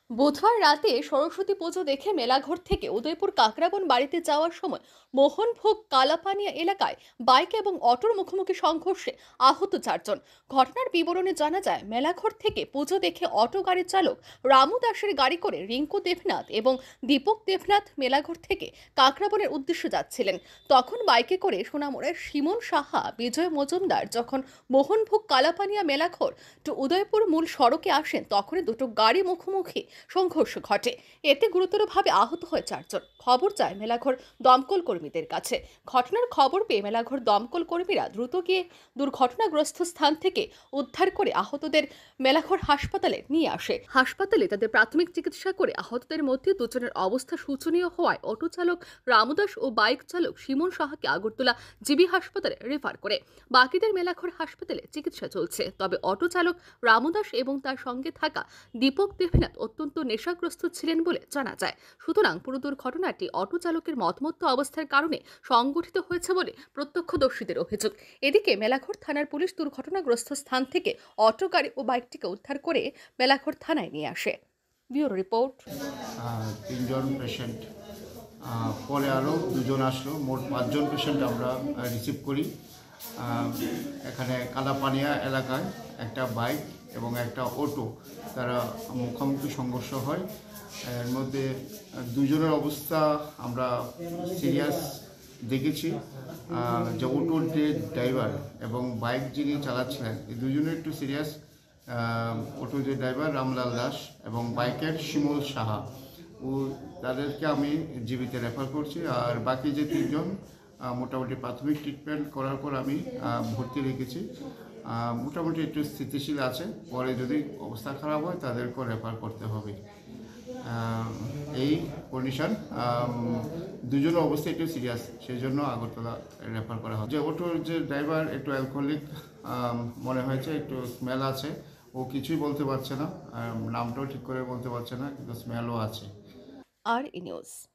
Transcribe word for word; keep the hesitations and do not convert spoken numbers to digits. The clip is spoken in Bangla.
বুধবার রাতে সরস্বতী পুজো দেখে মেলাঘর থেকে উদয়পুর কাকরাবন বাড়িতে যাওয়ার সময় মোহনভোগ কালাপানিয়া এলাকায় বাইক এবং অটোর মুখোমুখি সংঘর্ষে আহত চারজন। ঘটনার বিবরণে জানা যায়, মেলাঘর থেকে পুজো দেখে অটো গাড়ির চালক রামু দাসের গাড়ি করে রিঙ্কু দেবনাথ এবং দীপক দেবনাথ মেলাঘর থেকে কাকরাবনের উদ্দেশ্যে যাচ্ছিলেন। তখন বাইকে করে সোনামুড়ার সিমন সাহা, বিজয় মজুমদার যখন মোহনভোগ কালাপানিয়া মেলাঘর টু উদয়পুর মূল সড়কে আসেন, তখনই দুটো গাড়ি মুখোমুখি সংঘর্ষ ঘটে। এতে গুরুতরভাবে আহত হয় চারজন। খবর যায় মেলাঘর দমকল কর্মীদের কাছে। ঘটনার খবর পেয়ে মেলাঘর দমকল কর্মীরা দ্রুত গিয়ে দুর্ঘটনাগ্রস্ত স্থান থেকে উদ্ধার করে আহতদের মেলাঘর হাসপাতালে নিয়ে আসে। হাসপাতালে তাদের প্রাথমিক চিকিৎসা করে আহতদের মধ্যে দুজনের অবস্থা শোচনীয় হওয়ায় অটো চালক রামদাস ও বাইক চালক সিমন সাহাকে আগরতলা জিবি হাসপাতালে রেফার করে। বাকিদের মেলাঘর হাসপাতালে চিকিৎসা চলছে। তবে অটো চালক রামদাস এবং তার সঙ্গে থাকা দীপক দেবনাথ অত্যন্ত নেশাগ্রস্ত ছিলেন বলে জানা যায়। সুতরাং পুরো দুর্ঘটনাটি অটো চালকের মতমত্ত অবস্থার কারণে সংঘটিত হয়েছে বলে প্রত্যক্ষদর্শীদের অভিযোগ। এদিকে মেলাঘর থানার পুলিশ দুর্ঘটনাগ্রস্ত স্থান থেকে অটো গাড়ি ও বাইকটিকে উদ্ধার করে মেলাঘর থানায় নিয়ে আসে। Bureau report. তিনজন পেশেন্ট, পরে আরও দুজন আসলো, মোট পাঁচজন পেশেন্ট আমরা রিসিভ করি। এখানে কালাপানিয়া এলাকায় একটা বাইক এবং একটা অটো তারা মুখোমুখি সংঘর্ষ হয়। এর মধ্যে দুজনের অবস্থা আমরা সিরিয়াস দেখেছি। যে অটোর যে ড্রাইভার এবং বাইক যিনি চালাচ্ছিলেন, এই দুজনের একটু সিরিয়াস। অটো যে ড্রাইভার রামলাল দাস এবং বাইকের শিমুল সাহা, ও তাদেরকে আমি জিবিতে রেফার করছি। আর বাকি যে তিনজন মোটামুটি প্রাথমিক ট্রিটমেন্ট করার পর আমি ভর্তি রেখেছি। মোটামুটি একটু স্থিতিশীল আছে, পরে যদি অবস্থা খারাপ হয় তাদেরকেও রেফার করতে হবে। এই কন্ডিশন, দুজনের অবস্থা একটু সিরিয়াস, সেই জন্য আগরতলা রেফার করা হয়। যে অটোর যে ড্রাইভার একটু অ্যালকোহলিক মনে হয়েছে, একটু স্মেল আছে, ও কিছুই বলতে পারছে না, নামটাও ঠিক করে বলতে পারছে না, কিন্তু স্মেলও আছে। আর ই নিউজ।